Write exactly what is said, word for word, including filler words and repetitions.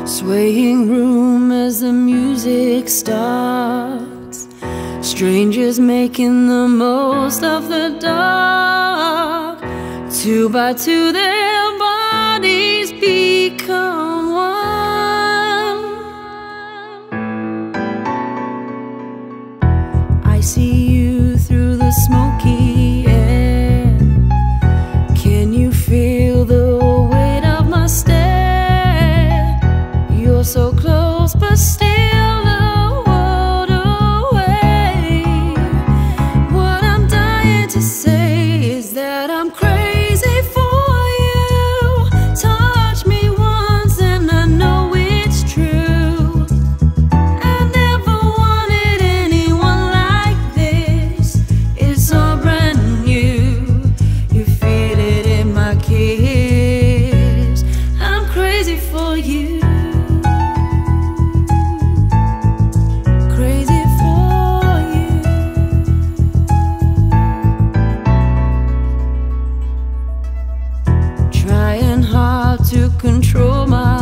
Swaying room as the music starts, strangers making the most of the dark. Two by two their bodies become one. I see you through the smoky air. Can you feel the weight of my stare? You're so close but still a world away. What I'm dying to say is that I'm crazy for you. Touch me once and I know it's true. I never wanted anyone like this. It's all brand new. You feel it in my kiss. I'm crazy for you. Trying hard to control my